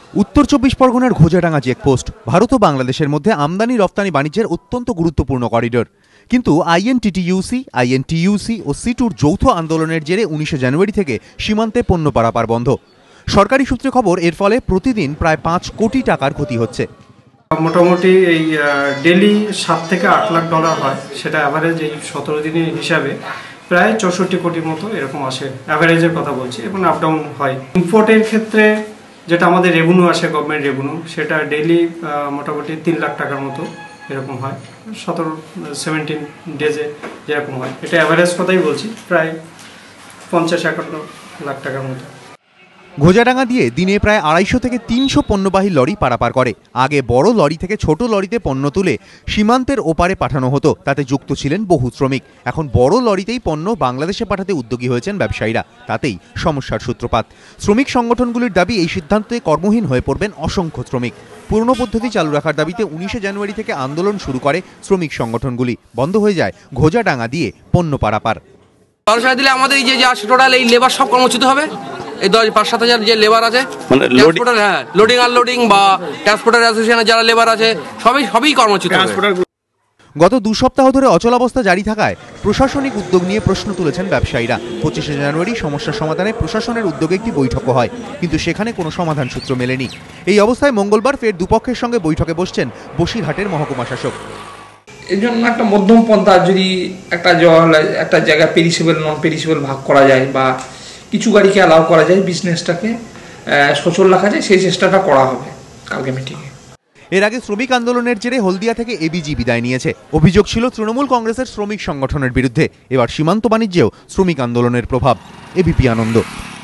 उत्तर 24 परगनार घोजाडांगा चेकपोस्ट भारत और बांग्लादेशेर मध्य आमदानी रफ्तानी बाणिज्যের अत्यंत गुरुत्वपूर्ण करिडोर किन्तु आईएनटीटीयूसी और सीटूर যৌথ आंदोलনের জেরে 19 জানুয়ারি থেকে সীমান্তে পণ্য পারাপার বন্ধ। সরকারি সূত্রে খবর এর ফলে প্রতিদিন প্রায় 5 কোটি টাকার ক্ষতি হচ্ছে। মোটামুটি এই ডেইলি 7 থেকে 8 লাখ ডলার হয়, সেটা এভারেজ এই 17 দিনের হিসাবে প্রায় 64 কোটির মতো এরকম আসে, এভারেজের কথা বলছি, এবং আপ ডাউন হয়। ইম্পোর্টের ক্ষেত্রে যেটা আমাদের রেভিনিউ আসে, গভর্নমেন্ট রেভিনিউ, সেটা ডেইলি মোটামুটি 3 লাখ টাকার মতো এরকম হয়, 17 ডেজে যেরকম হয়, এটা এভারেজ কথাই বলছি, প্রায় 50-51 লাখ টাকার মতো। ঘোজাডাঙ্গা দিয়ে দিনে প্রায় 250 থেকে 300 পণ্যবাহী লরি পারাপার করে। আগে বড় লরি থেকে ছোট লরিতে পণ্য তুলে সীমান্তের ওপারে পাঠানো হতো, তাতে যুক্ত ছিলেন বহু শ্রমিক। এখন বড় লরিতেই পণ্য বাংলাদেশে পাঠাতে উদ্যোগী হয়েছেন ব্যবসায়ীরা, তাতেই সমস্যার সূত্রপাত। শ্রমিক সংগঠনগুলির দাবি এই সিদ্ধান্তে কর্মহীন হয়ে পড়বেন অসংখ্য শ্রমিক। পুরনো পদ্ধতি চালু রাখার দাবিতে 19 জানুয়ারি থেকে আন্দোলন শুরু করে শ্রমিক সংগঠনগুলি। বন্ধ হয়ে যায় ঘোজাডাঙ্গা দিয়ে পণ্য পারাপার। দিলে আমাদের এই যে টোটাল এই লেবার সব কর্মচ্যুত হবে। এই 5-7 হাজার যে লেবার আছে, লোডিং আনলোডিং বা ট্রান্সপোর্টার অ্যাসোসিয়েশনের যারা লেবার আছে, সবই কর্মচ্যুত হবে। গত 2 সপ্তাহ ধরে অচলাবস্থা জারি থাকায় প্রশাসনিক উদ্যোগ নিয়ে প্রশ্ন তুলেছেন ব্যবসায়ীরা। 25 জানুয়ারি সমস্যা সমাধানে প্রশাসনের উদ্যোগে একটি বৈঠক হয়, কিন্তু সেখানে কোনো সমাধান সূত্র মেলেনি। এই অবস্থায় মঙ্গলবার ফের দুপক্ষের সঙ্গে বৈঠকে বসছেন বসিরহাটের মহকুমা শাসক। এর জন্য একটা মধ্যম পন্থা, যদি একটা জায়গা পেরিসেবল নন পেরিসেবল ভাগ করা যায় বা কিছু গাড়িকে অ্যালাউ করা যায়, বিজনেসটাকে সচল রাখা যায়, সেই চেষ্টাটা করা হবে কালকে মিটিংয়ে। এর আগে শ্রমিক আন্দোলনের জেরে হলদিয়া থেকে এবিজি বিদায় নিয়েছে। অভিযোগ ছিল তৃণমূল কংগ্রেসের শ্রমিক সংগঠনের বিরুদ্ধে। এবার সীমান্ত বাণিজ্যেও শ্রমিক আন্দোলনের প্রভাব। এবিপি আনন্দ।